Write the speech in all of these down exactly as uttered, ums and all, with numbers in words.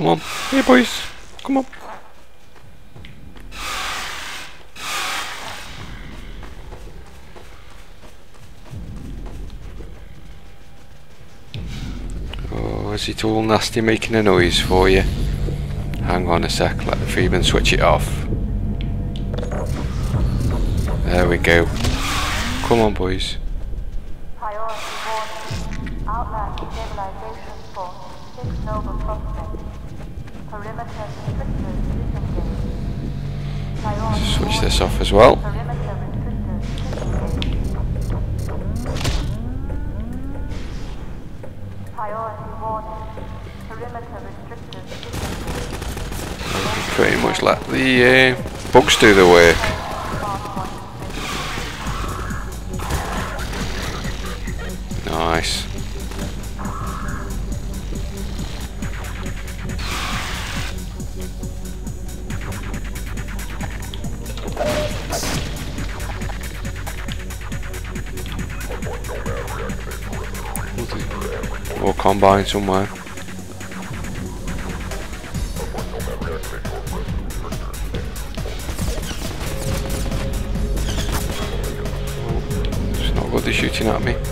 Come on. Hey boys. Come on. Oh, is it all nasty making a noise for you? Hang on a sec, let the Freeman switch it off. There we go. Come on boys. Priority warning. Outland stabilization force. Six noble prospects. Perimeter restrictors disengaged. Priority Switch this warning. off as well. Perimeter restrictors disengaged. Priority warning. Perimeter restrictors disengaged. Pretty much let the uh, bugs do the work. Nice. Or combine somewhere. It's not good, they're shooting at me.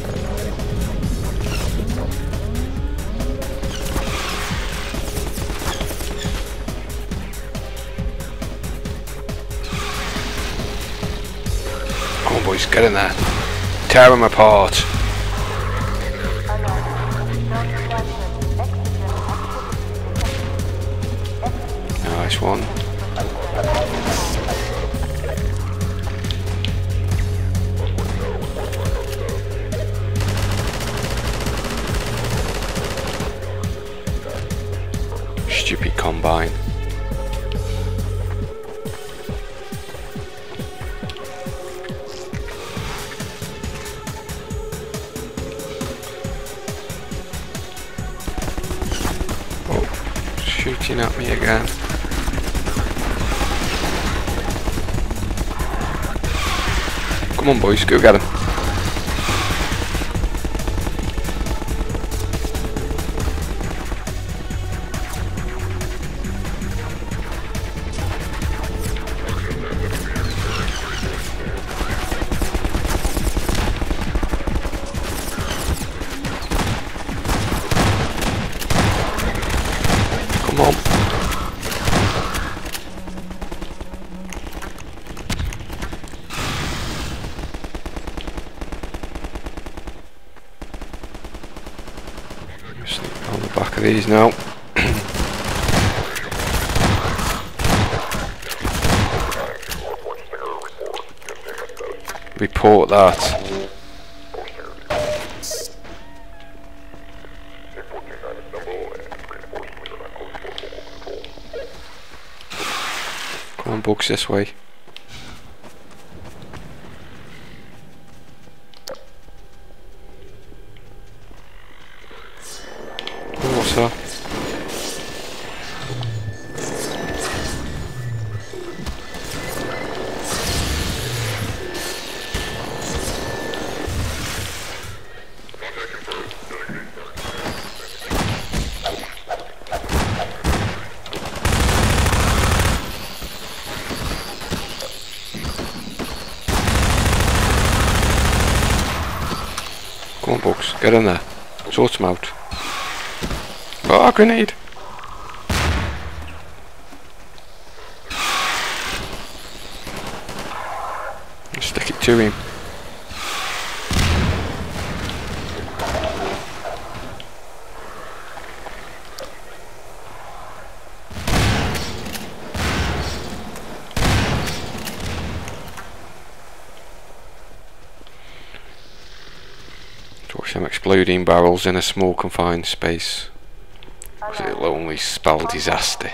Come on boys, get in there. Tear them apart. Nice one. Stupid combine. Oh, shooting at me again. Come on boys, go get him. Come on. Sleep on the back of these now. Report that. Come on, bugs this way. Oh, what's that? Come on, bugs, get in there. Sort them out. Oh, grenade! Stick it to him. Watch them exploding barrels in a small confined space. Because it'll only spell disaster.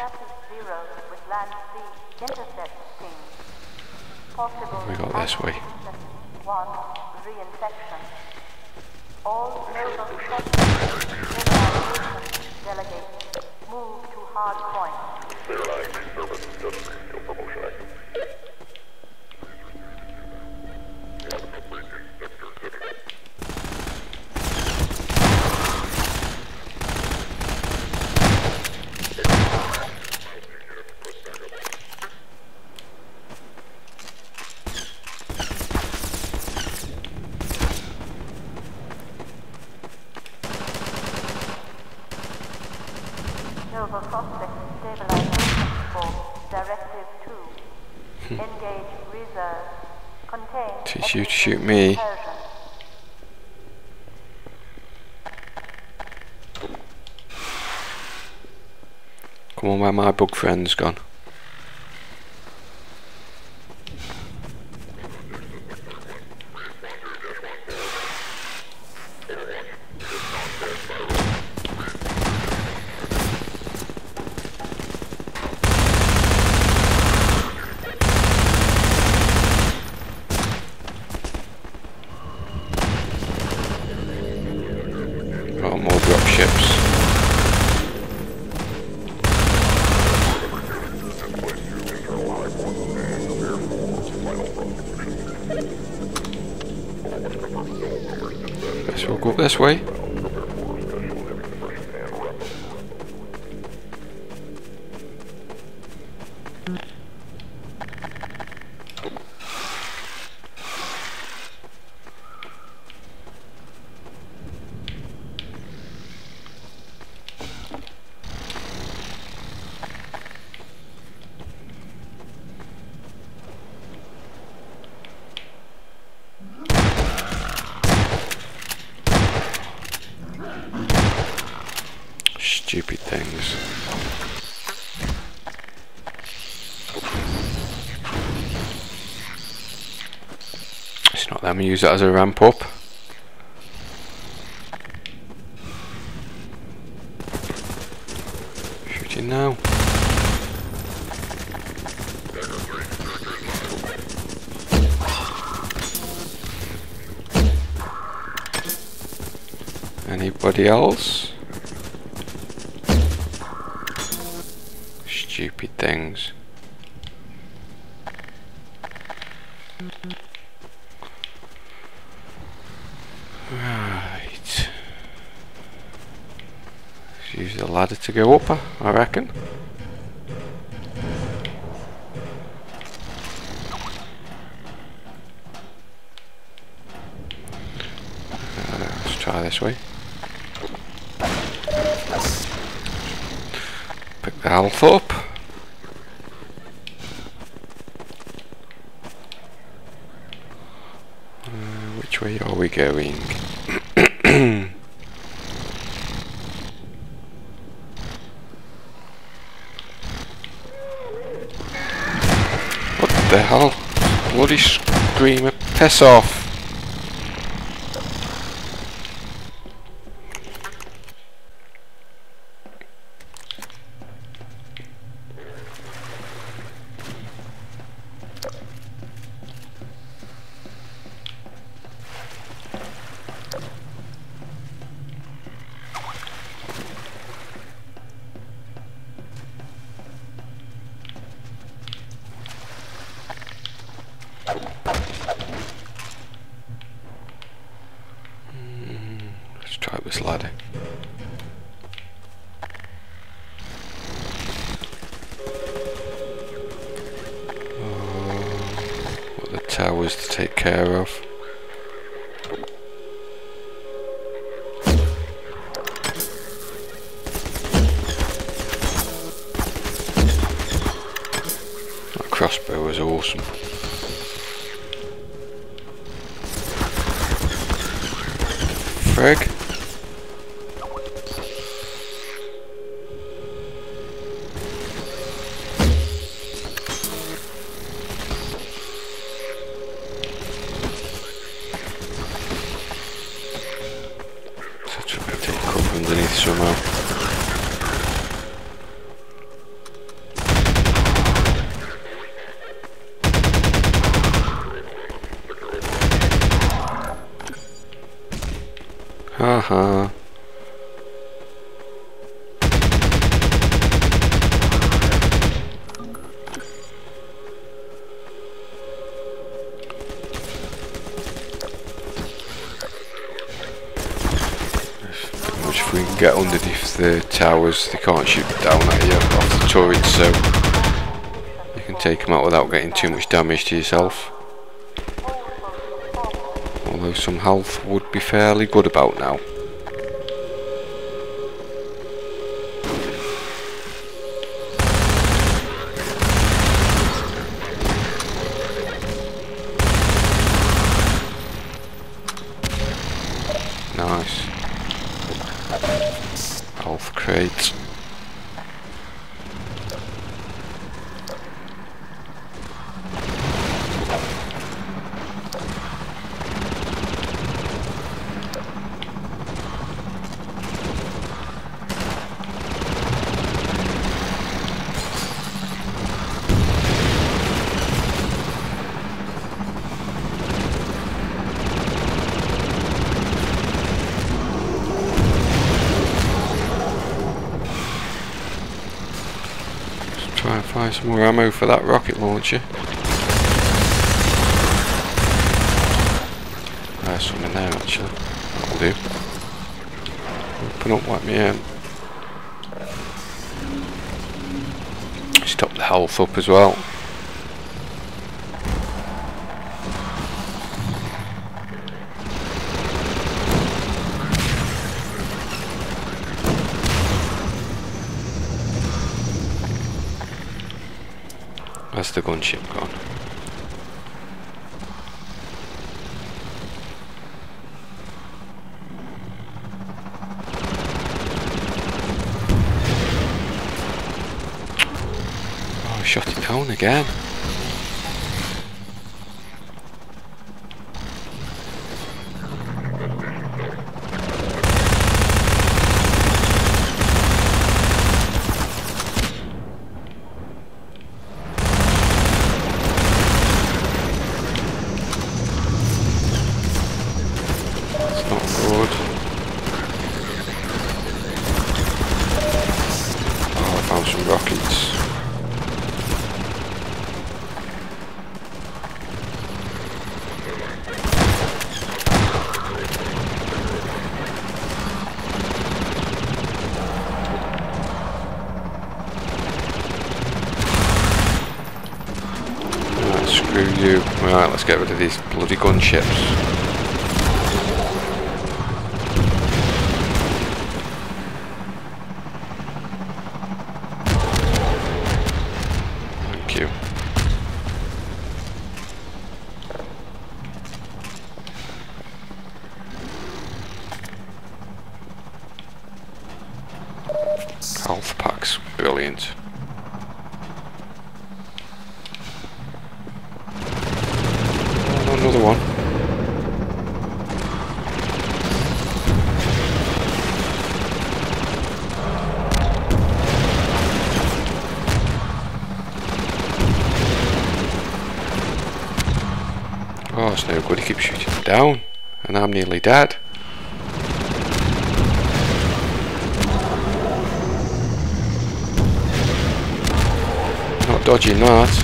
We got this way. for prospect stabilization for Directive two. Engage reserve. Contain Teach you to shoot me. Persian. Come on, where my bug friend's gone? Oh, more dropships. Guess we'll go this way. Stupid things. It's not them, use that as a ramp up. Shooting now. Anybody else? Stupid things. Right. Let's use the ladder to go up, I reckon. Uh, let's try this way. Pick the health up. Uh, which way are we going? What the hell? Bloody screamer, piss off! Let's try this ladder. Oh, what the towers to take care of. That crossbow was awesome. Frig. Such a good take cover underneath somehow. Haha. Much if we can get underneath the towers, they can't shoot down at you off the turrets, so you can take them out without getting too much damage to yourself. Although some health would be fairly good about now. crate. Try and find some more ammo for that rocket launcher. There's some in there actually. That'll do. Open up, let me in. Stop the health up as well. Where's the gunship gone? Oh, I shot it down again. Some rockets. Right, screw you. Right, let's get rid of these bloody gunships. You. Health packs, brilliant. Oh, another one. Oh, it's no good, he keeps shooting them down, and I'm nearly dead. Not dodging that.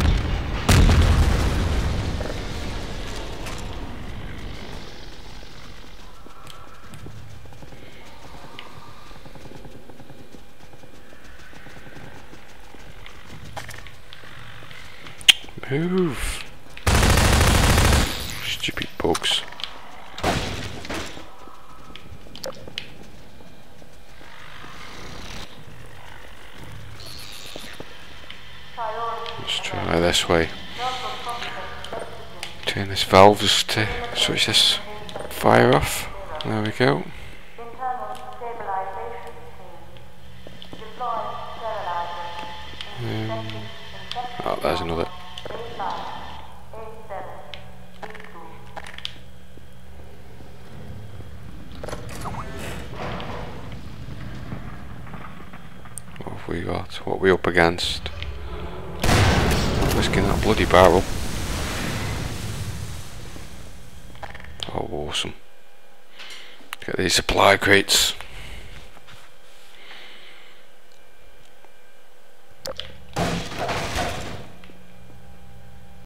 Move. Stupid bugs. Let's try this way. Turn this valve just to switch this fire off. There we go. Um, oh, there's another. What have we got? What are we up against? Not risking that bloody barrel. Oh, awesome. Get these supply crates.